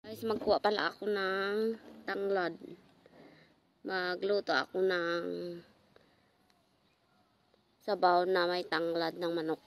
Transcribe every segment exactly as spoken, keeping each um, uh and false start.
Guys, magkuha pala ako ng tanglad. Magluto ako ng sabaw na may tanglad ng manok.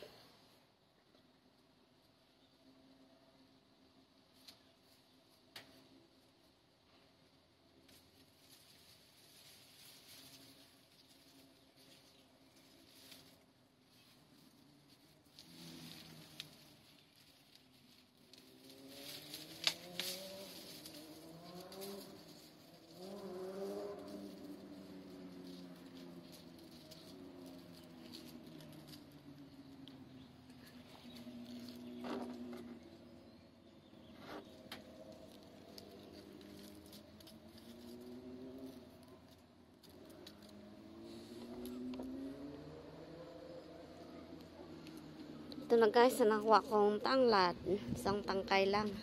Ito na guys, nakuha kong tanglad. Isang tangkay lang.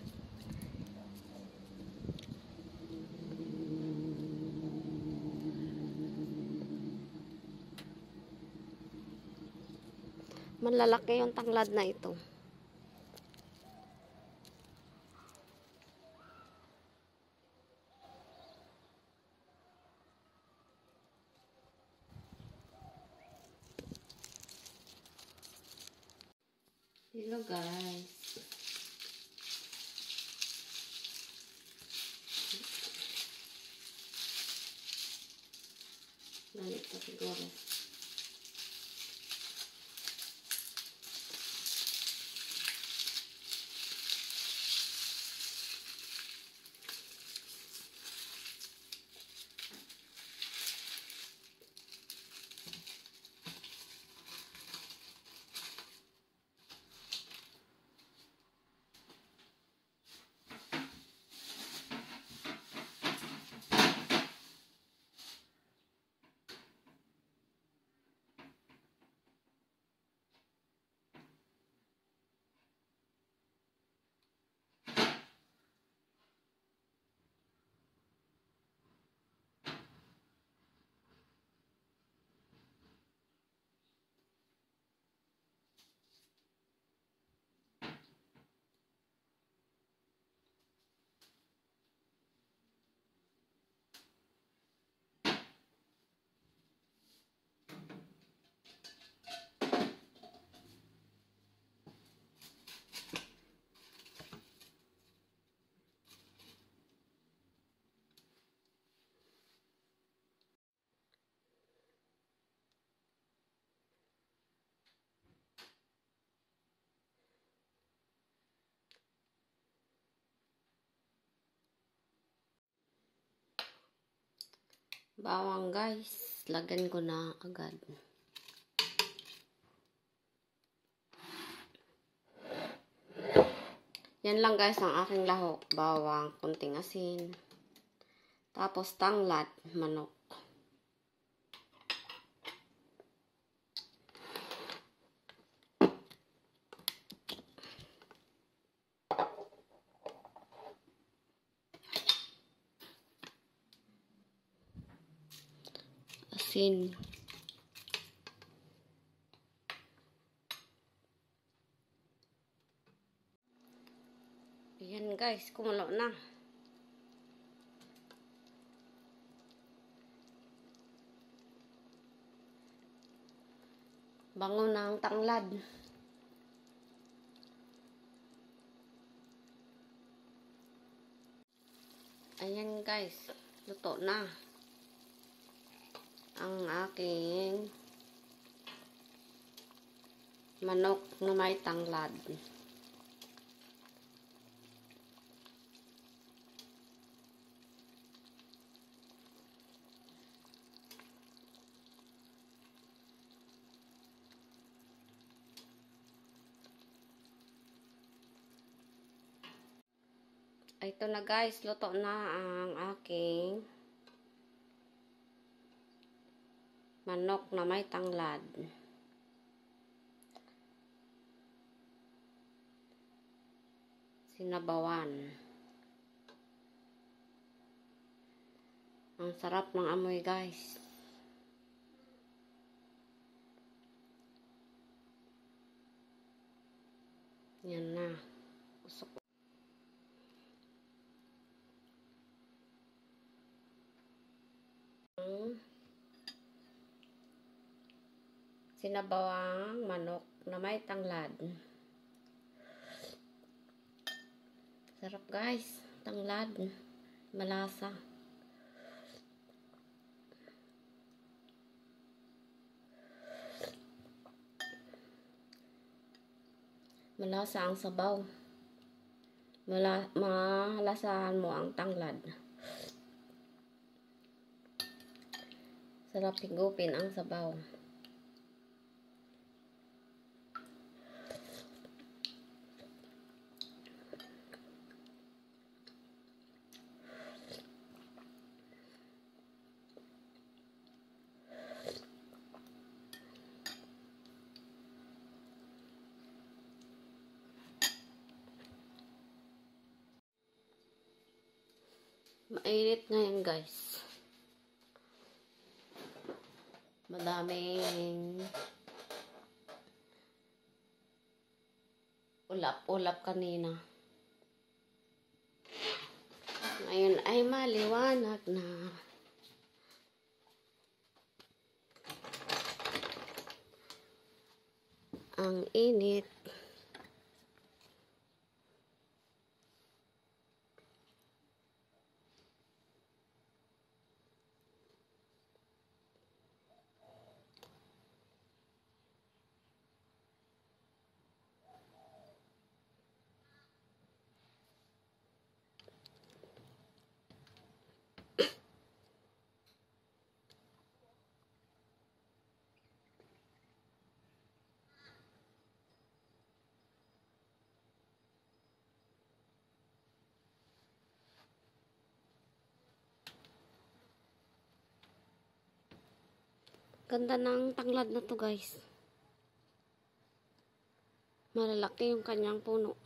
Malalaki yung tanglad na ito. Hello guys. Balik pa siguro. Bawang guys, lagyan ko na agad. Yan lang guys ang aking lahok. Bawang, kunting asin. Tapos tanglad, manok. Asin. Ayan guys, kumulo na. Bango ng tanglad. Ayan guys, luto na ang aking manok na may tanglad. Ito na guys, luto na ang aking manok na may tanglad. Sinabawan. Ang sarap ng amoy guys. Yan na. Usok. Sinabawang manok na may tanglad. Sarap guys, tanglad, malasa. Malasa ang sabaw. Mala malasahan mo ang tanglad. Sarap higupin ang sabaw. Mainit ngayon guys. Madaming ulap-ulap kanina. Ngayon ay maliwanag na. Ang init. Ganda ng tanglad na to guys. Malalaki yung kanyang puno.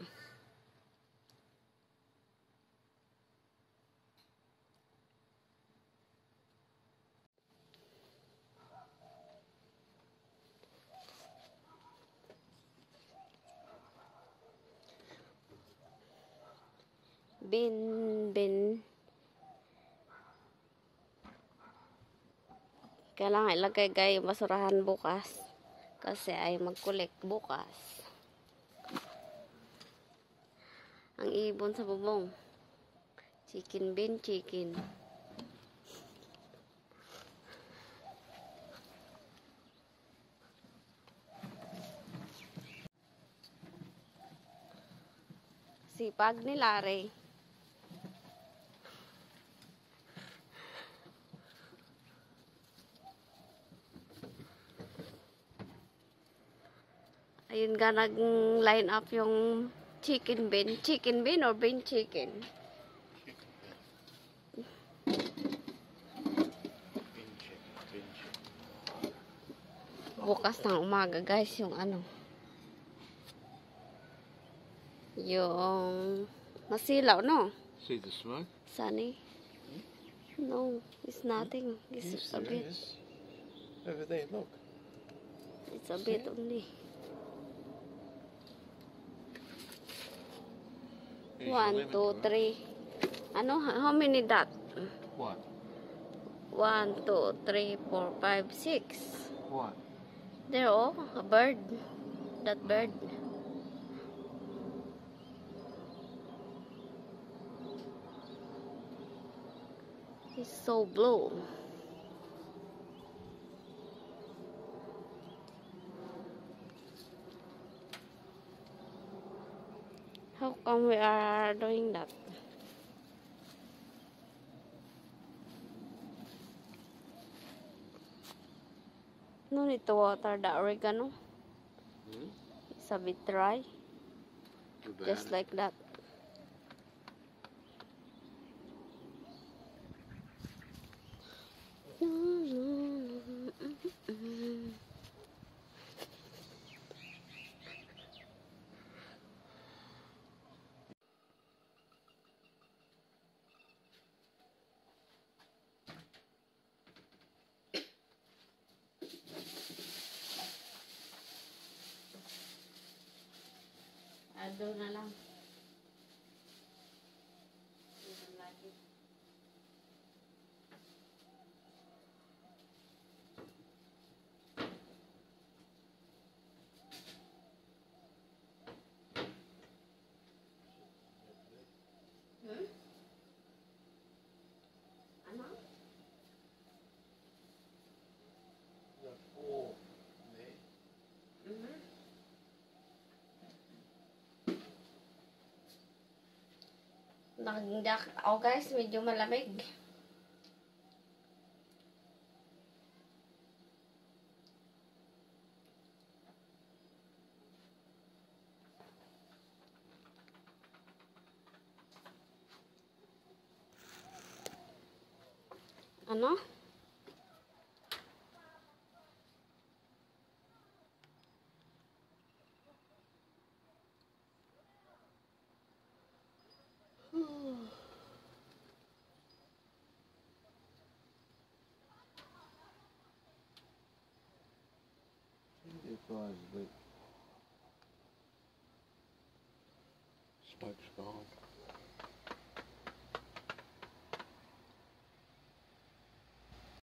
Bin, bin. Kailangan ilagay gay basurahan bukas. Kasi ay mag-collect bukas. Ang ibon sa bubong. Chicken bin, chicken. Sipag ni Larry. Ayun nga nag-line up yung chicken bin. Chicken bin or bin chicken? Bukas ng umaga guys yung ano. Yung masilaw, no? See the smoke? Sunny? No, it's nothing. It's Yes, a there bit. is. Over there, look. It's a bit only. Here's your One, lemon, two, right? three. Ano? How many dot? What? One, two, three, four, five, six. What? There, oh, a bird. That bird. It's so blue. How come we are doing that? No need to water the oregano. Hmm? It's a bit dry. About Just it. like that. Ado na lang. Ito lagi. mag-jack ako guys, medyo malamig. Ano? It was with Start strong.